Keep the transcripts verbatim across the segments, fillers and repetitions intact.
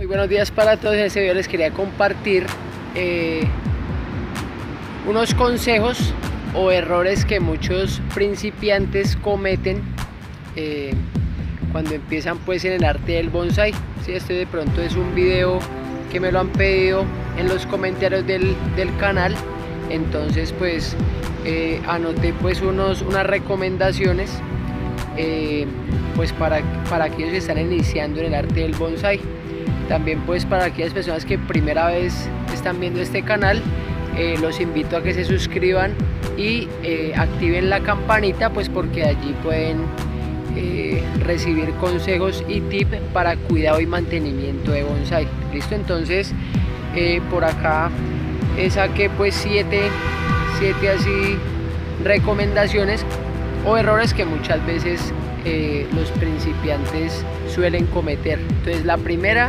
Muy buenos días para todos. En este video les quería compartir eh, unos consejos o errores que muchos principiantes cometen eh, cuando empiezan pues en el arte del bonsai. Si este de pronto es un video que me lo han pedido en los comentarios del, del canal, entonces pues eh, anoté pues unos, unas recomendaciones eh, pues para, para aquellos que están iniciando en el arte del bonsai. También pues para aquellas personas que primera vez están viendo este canal, eh, los invito a que se suscriban y eh, activen la campanita, pues porque allí pueden eh, recibir consejos y tips para cuidado y mantenimiento de bonsai. Listo, entonces eh, por acá eh, saqué pues siete, siete así recomendaciones o errores que muchas veces eh, los principiantes suelen cometer. Entonces la primera,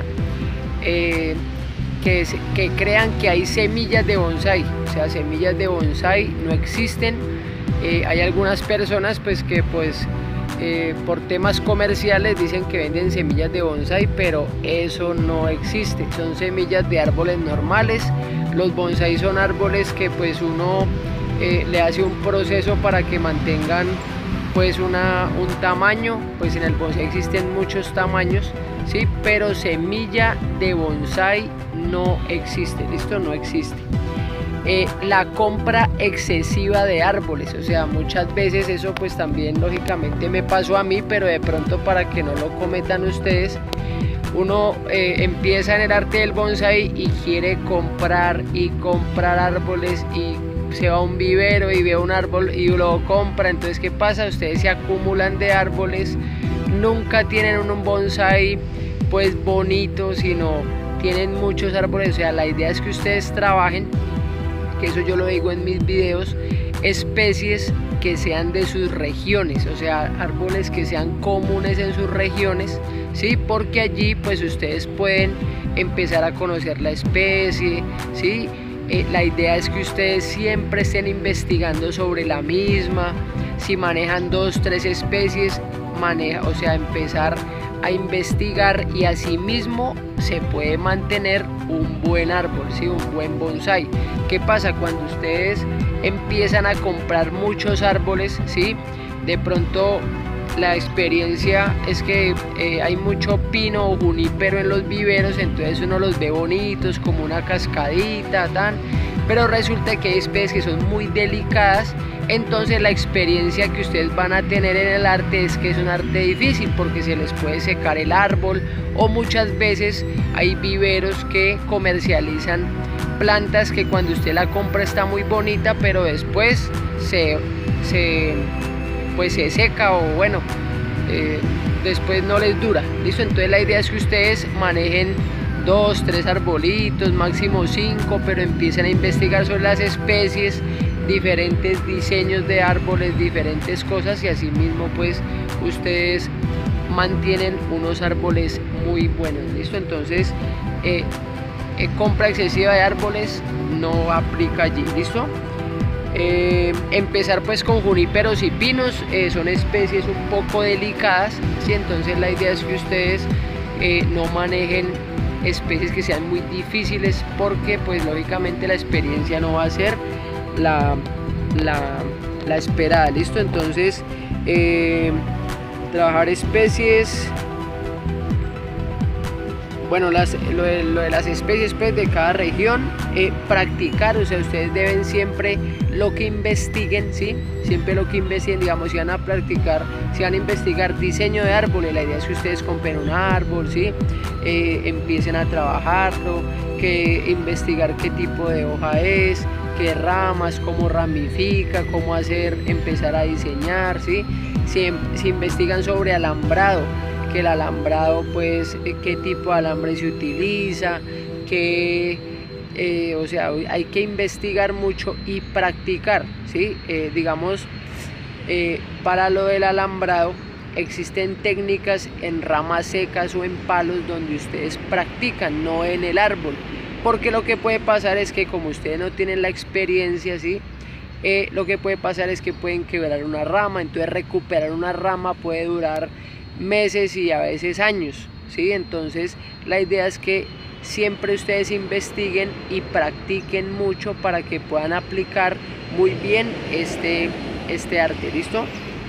Eh, que, que crean que hay semillas de bonsai, o sea, semillas de bonsai no existen. Eh, hay algunas personas pues que pues eh, por temas comerciales dicen que venden semillas de bonsai, pero eso no existe, son semillas de árboles normales. Los bonsai son árboles que pues uno eh, le hace un proceso para que mantengan pues una, un tamaño. Pues en el bonsai existen muchos tamaños, sí, pero semilla de bonsai no existe. Listo, no existe. Eh, la compra excesiva de árboles, o sea, muchas veces eso pues también lógicamente me pasó a mí, pero de pronto para que no lo cometan ustedes, uno eh, empieza en el arte del bonsai y quiere comprar y comprar árboles, y se va a un vivero y ve un árbol y lo compra. Entonces, ¿qué pasa? Ustedes se acumulan de árboles, nunca tienen un bonsai pues bonito, sino tienen muchos árboles. O sea, la idea es que ustedes trabajen, que eso yo lo digo en mis videos, especies que sean de sus regiones, o sea, árboles que sean comunes en sus regiones, sí, porque allí pues ustedes pueden empezar a conocer la especie, sí. Eh, la idea es que ustedes siempre estén investigando sobre la misma. Si manejan dos, tres especies, maneja, o sea, empezar a investigar, y asimismo se puede mantener un buen árbol, ¿sí? Un buen bonsai. ¿Qué pasa cuando ustedes empiezan a comprar muchos árboles? ¿Sí? De pronto la experiencia es que eh, hay mucho pino o junípero en los viveros, entonces uno los ve bonitos como una cascadita, tan, pero resulta que hay especies que son muy delicadas. Entonces la experiencia que ustedes van a tener en el arte es que es un arte difícil, porque se les puede secar el árbol, o muchas veces hay viveros que comercializan plantas que cuando usted la compra está muy bonita, pero después se, se pues se seca, o bueno, eh, después no les dura. Listo, entonces la idea es que ustedes manejen dos, tres arbolitos, máximo cinco, pero empiecen a investigar sobre las especies, diferentes diseños de árboles, diferentes cosas, y así mismo pues ustedes mantienen unos árboles muy buenos. Listo, entonces eh, eh, compra excesiva de árboles no aplica allí. Listo. Eh, empezar pues con juníperos y pinos, eh, son especies un poco delicadas, ¿sí? Entonces la idea es que ustedes eh, no manejen especies que sean muy difíciles, porque pues lógicamente la experiencia no va a ser la, la, la esperada. Listo, entonces eh, trabajar especies, bueno, las, lo, de, lo de las especies pues de cada región, eh, practicar, o sea, ustedes deben siempre lo que investiguen, ¿sí? Siempre lo que investiguen, digamos, si van a practicar, si van a investigar diseño de árboles, la idea es que ustedes compren un árbol, ¿sí? Eh, empiecen a trabajarlo, que investigar qué tipo de hoja es, qué ramas, cómo ramifica, cómo hacer, empezar a diseñar, ¿sí? Si, si investigan sobre alambrado, que el alambrado pues qué tipo de alambre se utiliza, que eh, o sea, hay que investigar mucho y practicar, ¿sí? Eh, digamos, eh, para lo del alambrado existen técnicas en ramas secas o en palos donde ustedes practican, no en el árbol, porque lo que puede pasar es que como ustedes no tienen la experiencia, ¿sí? Eh, lo que puede pasar es que pueden quebrar una rama, entonces recuperar una rama puede durar meses y a veces años. ¿sí? Entonces la idea es que siempre ustedes investiguen y practiquen mucho para que puedan aplicar muy bien este, este arte, ¿listo?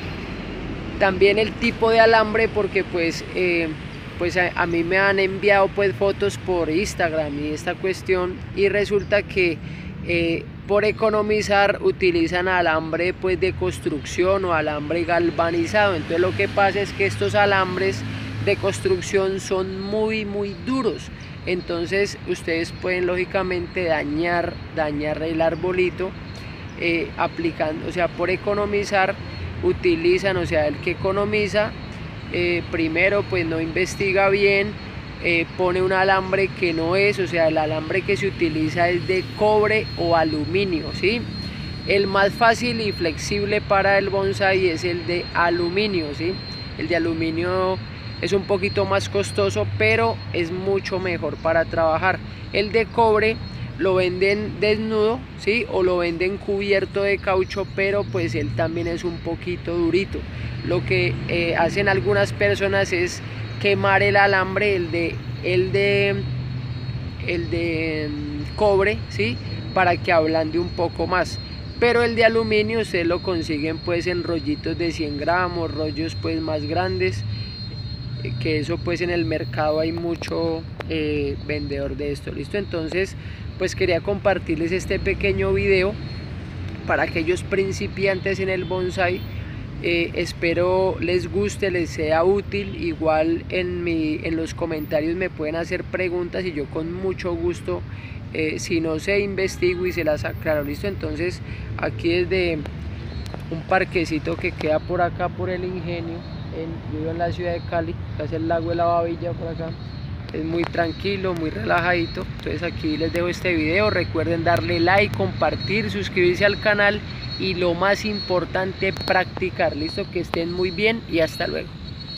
También el tipo de alambre, porque pues, eh, pues a, a mí me han enviado pues fotos por Instagram y esta cuestión, y resulta que eh, por economizar utilizan alambre pues de construcción o alambre galvanizado. Entonces lo que pasa es que estos alambres de construcción son muy muy duros, entonces ustedes pueden lógicamente dañar dañar el arbolito eh, aplicando, o sea, por economizar utilizan, o sea, el que economiza eh, primero pues no investiga bien, eh, pone un alambre que no es, o sea, el alambre que se utiliza es de cobre o aluminio, ¿sí? El más fácil y flexible para el bonsái es el de aluminio, ¿sí? El de aluminio es un poquito más costoso, pero es mucho mejor para trabajar. El de cobre lo venden desnudo, ¿sí? O lo venden cubierto de caucho, pero pues él también es un poquito durito. Lo que eh, hacen algunas personas es quemar el alambre, el de, el de, el de cobre, ¿sí? Para que ablande un poco más. Pero el de aluminio ustedes lo consiguen pues en rollitos de cien gramos, rollos pues más grandes, que eso pues en el mercado hay mucho eh, vendedor de esto, ¿listo? Entonces pues quería compartirles este pequeño video para aquellos principiantes en el bonsái. Eh, espero les guste, les sea útil. Igual en, mi, en los comentarios me pueden hacer preguntas y yo con mucho gusto, eh, si no sé, investigo y se las aclaro, ¿listo? Entonces aquí desde un parquecito que queda por acá por el Ingenio, en, yo vivo en la ciudad de Cali, acá es el lago de la Babilla por acá, es muy tranquilo, muy relajadito. Entonces aquí les dejo este video, recuerden darle like, compartir, suscribirse al canal y lo más importante, practicar, listo, que estén muy bien y hasta luego.